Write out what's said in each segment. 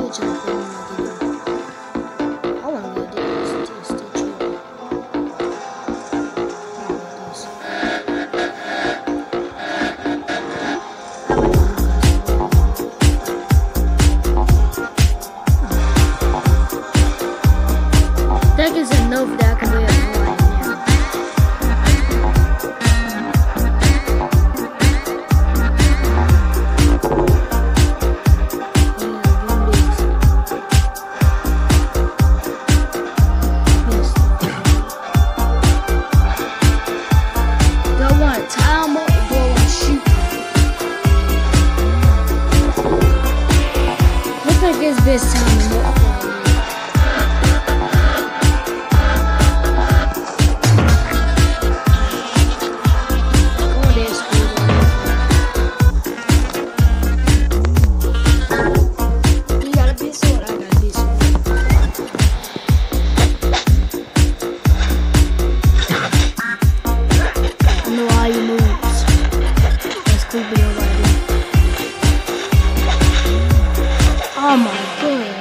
Stitch up in another video. I want to do this to Stitch up. That is enough that I can wear a Hawaiian now. It's best time to look for oh, there's food. You got a piece of it? I got a piece of it. I know how you moves. That's stupid already. Oh my god.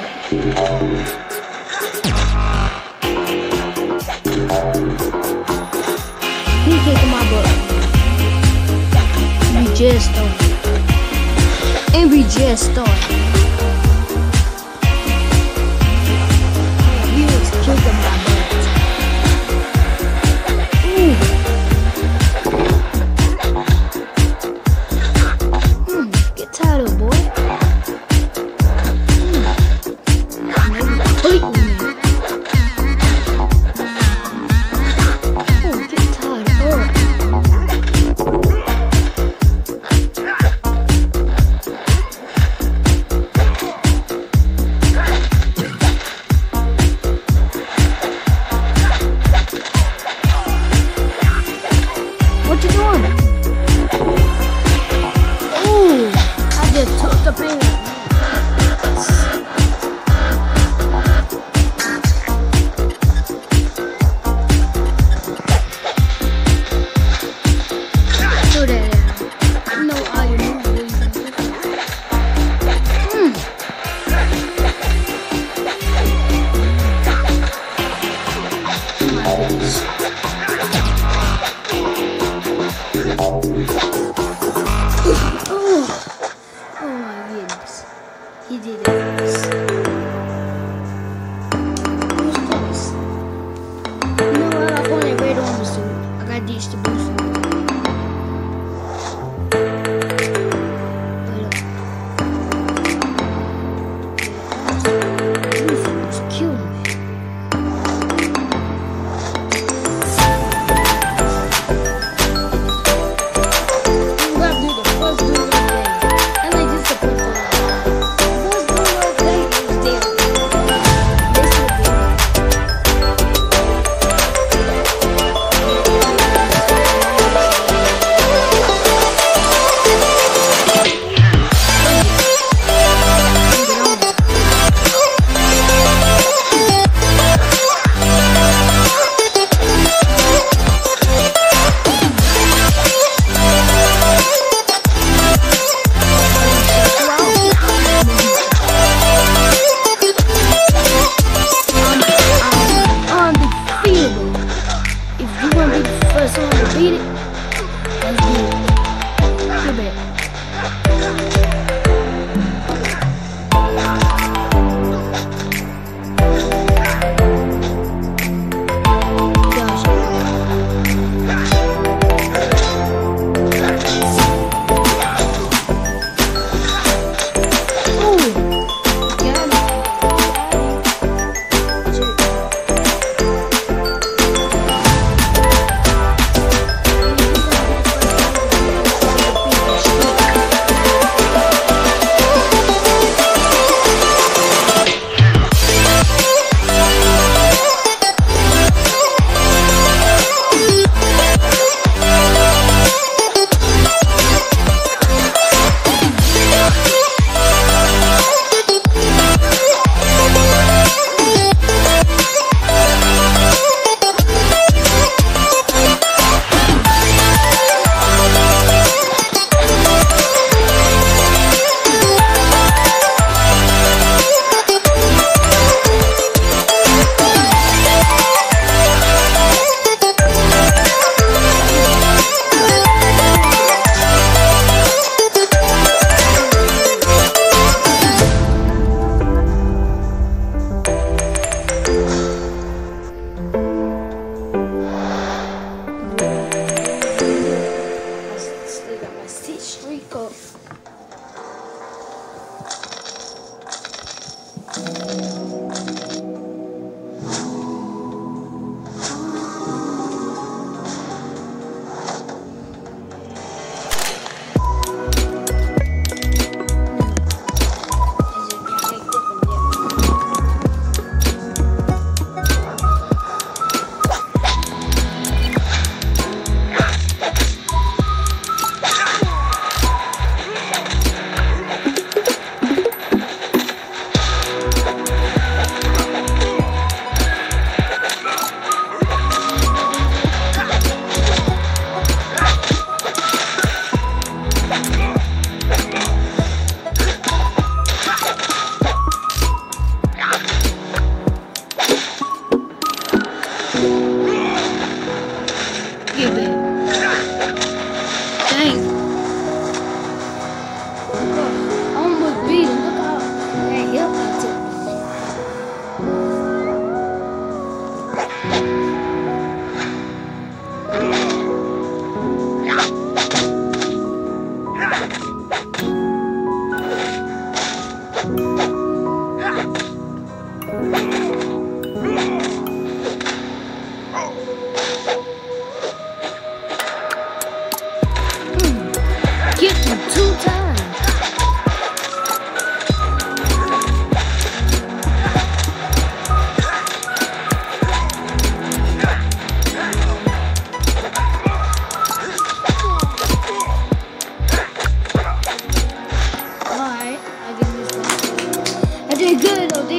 He kicking my butt. We just started. And we just started. He was kicking my butt. Get tired of it, boy.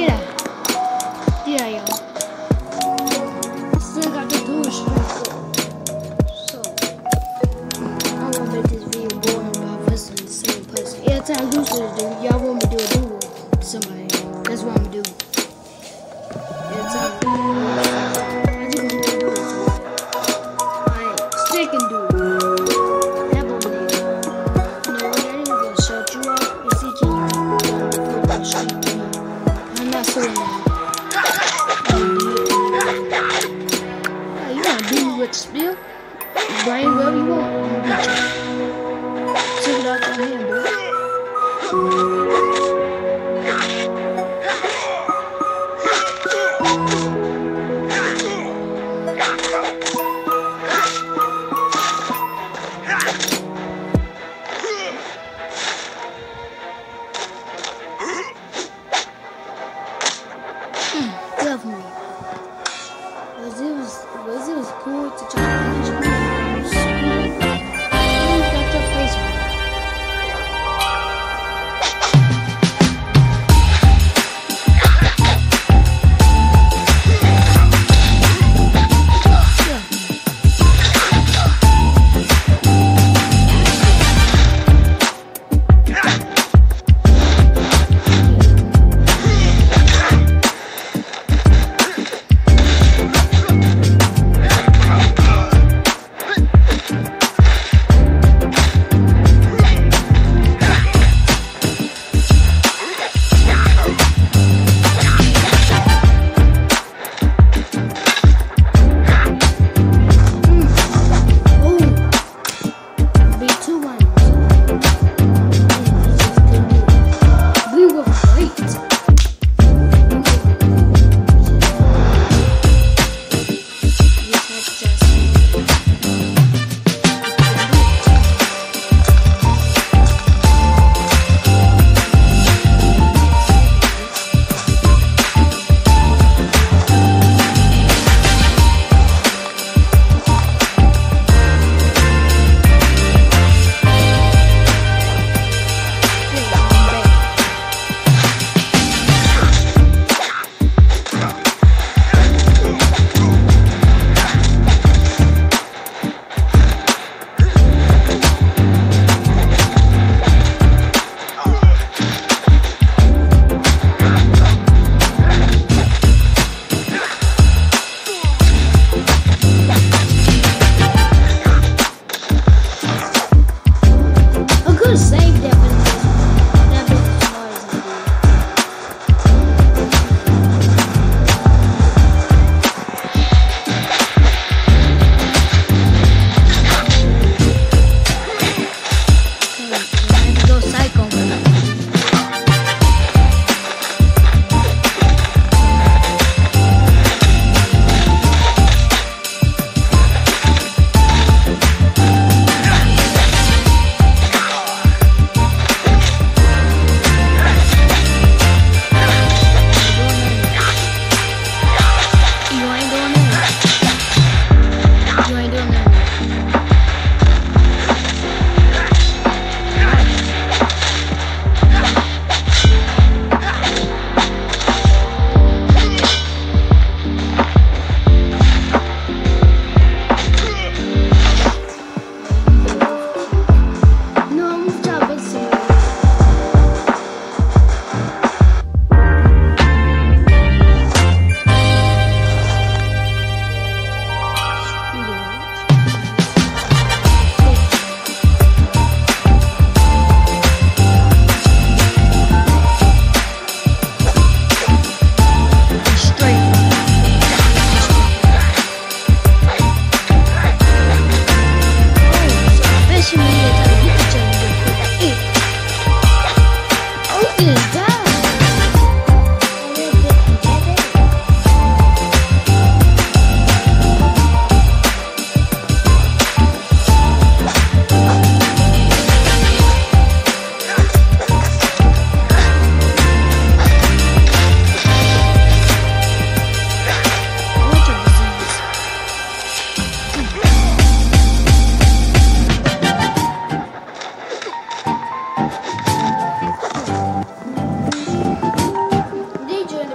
Yeah. Yeah, yo. Still got the dual strength though. So, I won't make this video boring about us in the same place. Every time Goose do, y'all want me to do a duel with somebody. That's what I'm gonna do. Every time. I just gonna do a duel with somebody. Alright, stick and duel. That one there. You know what? That ain't gonna shut you up. You see, can you put strength? I'm not saying that. You wanna do with the spill? Bring whatever you want. Take it out your hand, bro. Definitely. It was cool to try to finish me. Got your face on.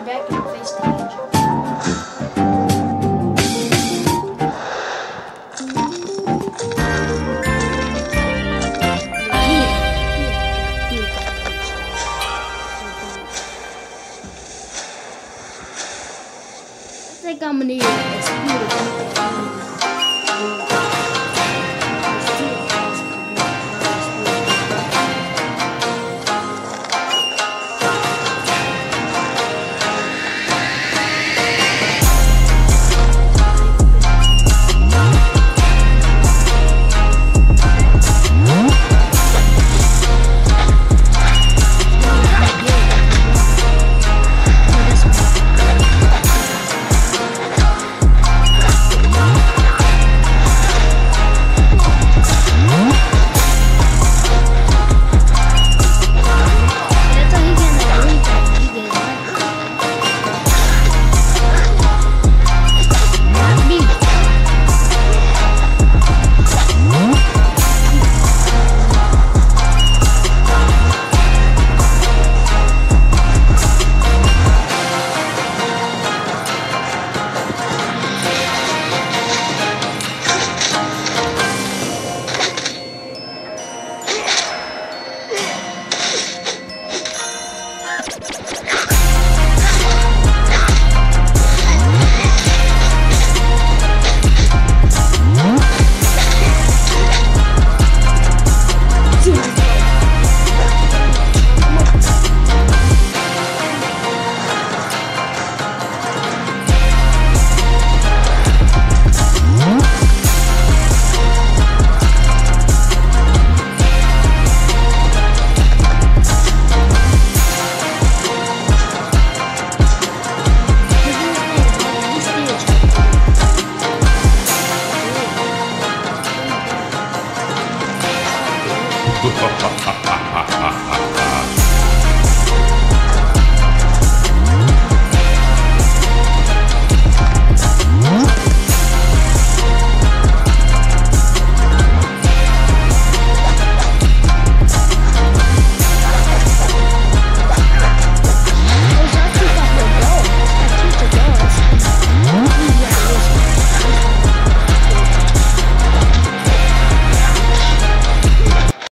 back in the face stage. I think I'm gonna need a speed.